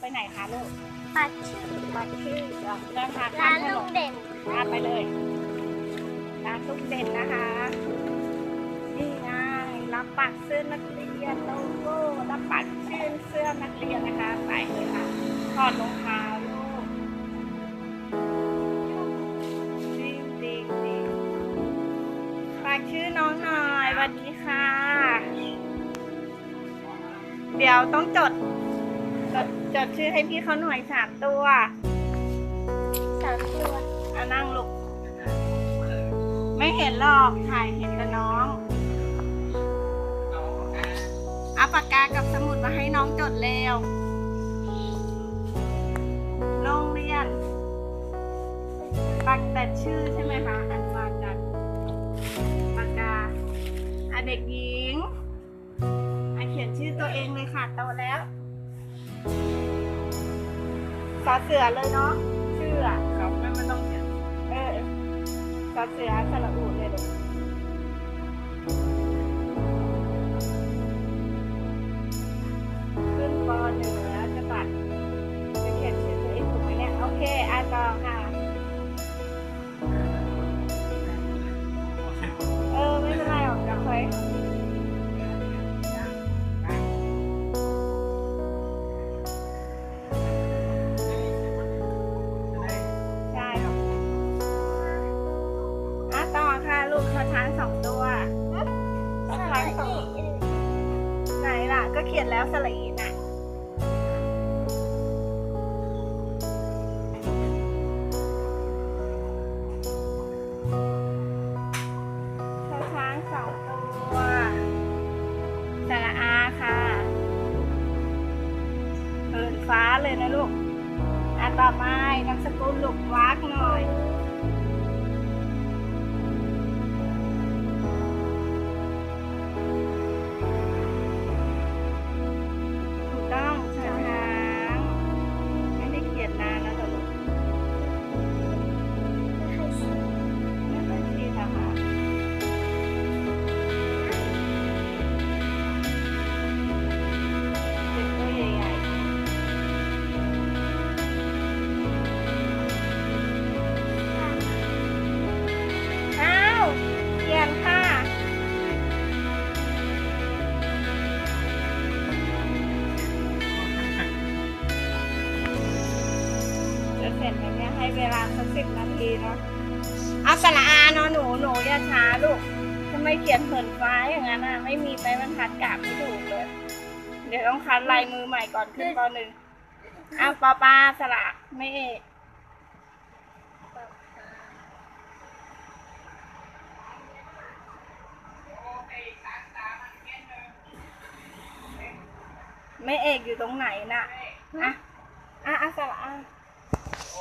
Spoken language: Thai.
ไปไหนคะลูกปัดชื่อปักชื่อเดินทางข้าร้าม นถนลุงนเด่นไปเลยร้านลุงเด่นนะคะนี่ไงรับปักเสื้อนักเรียนโลโก้รับปักชื่อเสื้อนักเรียนนะคะใส่เลยค่ะถอดรองเท้าลูกจริงจริงจริงปักชื่อน้องหน่อยสวัสดีค่ะ เดี๋ยวต้องจดชื่อให้พี่เขาหน่อย3 ตัว 3 ตัวนั่งลูกไม่เห็นหรอกถ่ายเห็นแต่น้องเอาปากกากับสมุดมาให้น้องจดเร็วโรงเรียนปักแต่ชื่อใช่ไหมคะอนุบาลจันปากกาเด็กหญิงเขียนชื่อตัวเองเลยค่ะโตแล้วสอเสือเลยเนาะชื่อครับไม่ต้องเขียนสอเสือสระอูเลยลูกขึ้นป.1แล้วจะปัดจะเขียนชื่อตัวเองถูกไหมเนี่ยโอเคต่อค่ะไม่เป็นไรหรอกเดี๋ยวค่อยต่อค่ะลูกช้าง2 ตัวช้าง2ไหนล่ะก็เขียนแล้วสระอีน่ะช้าง2 ตัวสระอาค่ะเหินฟ้าเลยนะลูกต่อไปนามสกุลลูกวักหน่อยเสร็จไหมเนี่ยให้เวลาสัก10 นาทีเนาะเอาสระอานอหนูอย่าช้าลูกทำไมเขียนเหินฟ้าอย่างนั้นอ่ะไม่มีไม้บรรทัดกราบไม่ถูกเลยเดี๋ยวต้องคัดลายมือใหม่ก่อนขึ้นป.1ปอสระไม่เอกอยู่ตรงไหนน่ะสระอา